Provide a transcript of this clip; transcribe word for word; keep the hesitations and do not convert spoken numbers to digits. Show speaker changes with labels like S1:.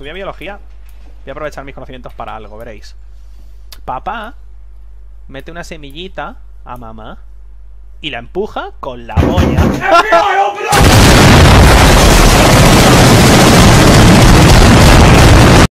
S1: estudié biología, voy a aprovechar mis conocimientos para algo, veréis. Papá mete una semillita a mamá y la empuja con la polla.